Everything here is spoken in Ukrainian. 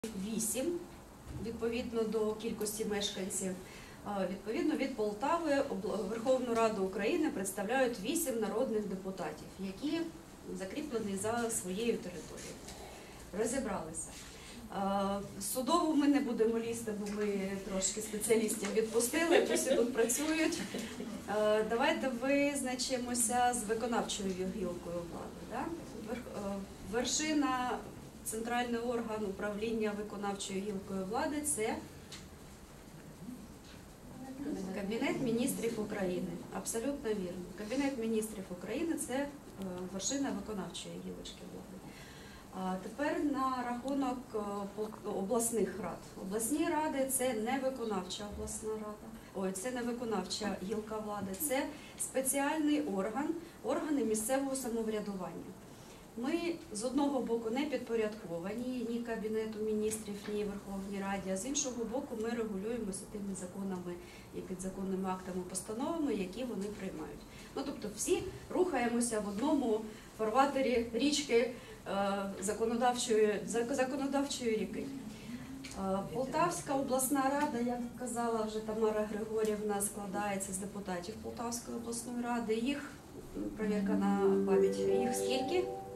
8, відповідно до кількості мешканців. Відповідно від Полтави Верховну Раду України представляють 8 народних депутатів, які закріплені за своєю територією. Розібралися. Судову ми не будемо лізти, бо ми трошки спеціалістів відпустили, усі тут працюють. Давайте визначимося з виконавчою гілкою влади. Вершина, центральний орган управління виконавчою гілкою влади – це Кабінет міністрів України. Абсолютно вірно. Кабінет міністрів України – це вершина виконавчої гілочки влади. Тепер на рахунок обласних рад. Обласні ради – це не виконавча обласна рада, це не виконавча гілка влади, це спеціальний орган, органи місцевого самоврядування. Ми з одного боку не підпорядковані ні Кабінету міністрів, ні Верховній Раді, а з іншого боку ми регулюємося тими законами і підзаконними актами, постановами, які вони приймають. Тобто всі рухаємося в одному фарватері річки законодавчої ріки. Полтавська обласна рада, як казала вже Тамара Григорівна, складається з депутатів Полтавської обласної ради. Їх, перевірка на пам'ять, їх скільки?